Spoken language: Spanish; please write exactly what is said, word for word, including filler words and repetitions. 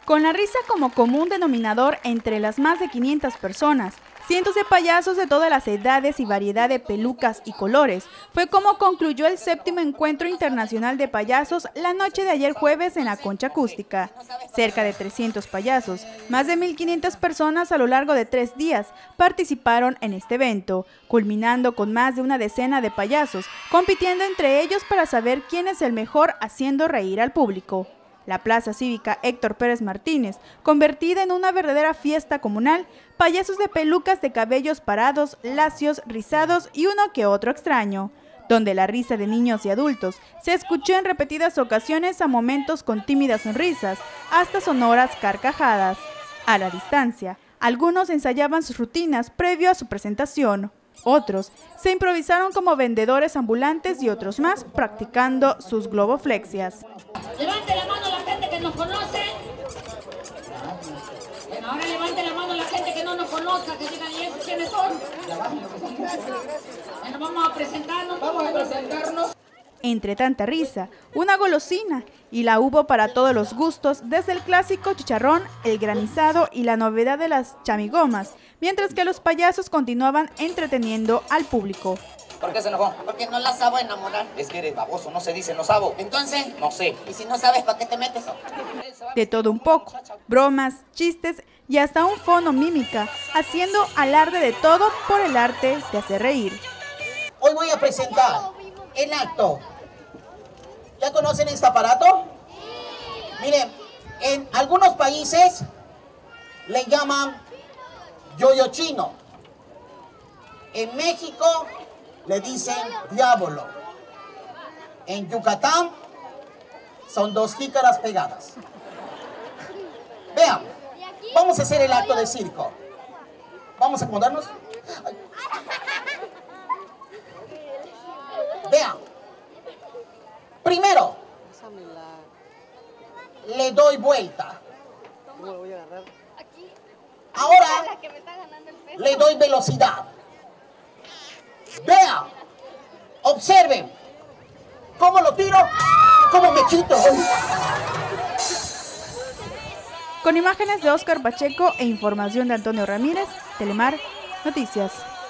Con la risa como común denominador entre las más de quinientas personas, cientos de payasos de todas las edades y variedad de pelucas y colores, fue como concluyó el séptimo Encuentro Internacional de Payasos la noche de ayer jueves en la Concha Acústica. Cerca de trescientos payasos, más de mil quinientas personas a lo largo de tres días participaron en este evento, culminando con más de una decena de payasos, compitiendo entre ellos para saber quién es el mejor haciendo reír al público. La Plaza Cívica Héctor Pérez Martínez, convertida en una verdadera fiesta comunal, payasos de pelucas de cabellos parados, lacios, rizados y uno que otro extraño, donde la risa de niños y adultos se escuchó en repetidas ocasiones a momentos con tímidas sonrisas, hasta sonoras carcajadas. A la distancia, algunos ensayaban sus rutinas previo a su presentación. Otros se improvisaron como vendedores ambulantes y otros más practicando sus globoflexias. Levante la mano la gente que nos conoce. Bueno, ahora levante la mano la gente que no nos conozca, que digan, ¿y esos quiénes son? Bueno, vamos a presentarnos, vamos a presentarnos. Entre tanta risa, una golosina, y la hubo para todos los gustos, desde el clásico chicharrón, el granizado y la novedad de las chamigomas, mientras que los payasos continuaban entreteniendo al público. ¿Por qué se enojó? Porque no la sabo enamorar. Es que eres baboso, no se dice no sabo. Entonces, no sé. ¿Y si no sabes para qué te metes? De todo un poco, bromas, chistes y hasta un fono mímica, haciendo alarde de todo por el arte de hacer reír. Hoy voy a presentar el acto. ¿Ya conocen este aparato? Miren, en algunos países le llaman yoyo chino. En México le dicen diablo. En Yucatán son dos jícaras pegadas. Vean, vamos a hacer el acto de circo. Vamos a acomodarnos. Ay. Vean. Primero, le doy vuelta. Ahora le doy velocidad. Vean, observen cómo lo tiro, cómo me quito. Con imágenes de Óscar Pacheco e información de Antonio Ramírez, Telemar Noticias.